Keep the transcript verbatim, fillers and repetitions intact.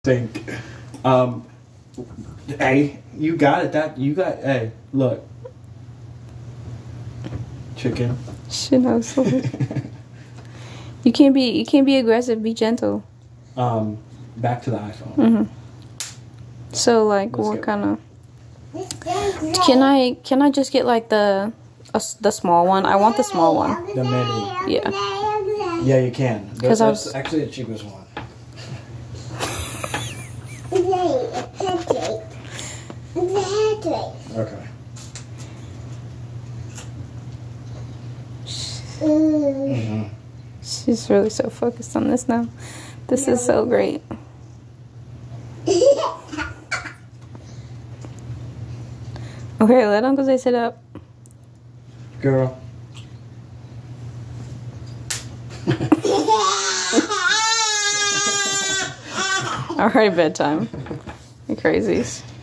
Think. Um, hey, you got it. That you got. Hey, look. Chicken. Shit, I was so You can't be. You can't be aggressive. Be gentle. Um, back to the iPhone. Mm-hmm. So like, Let's what get- kind of? Can I? Can I just get like the, a s the small one? I want the small one. The mini. Yeah. Yeah, you can. That, 'Cause I that's was- actually the cheapest one. Okay. Mm-hmm. She's really so focused on this now. This is so great. Okay, let Uncle Zay sit up. Girl. All right, bedtime. You crazies.